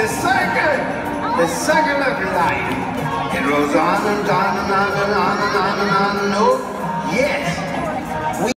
the second of life. It goes on and on and on and on and on and on. Oh, yes.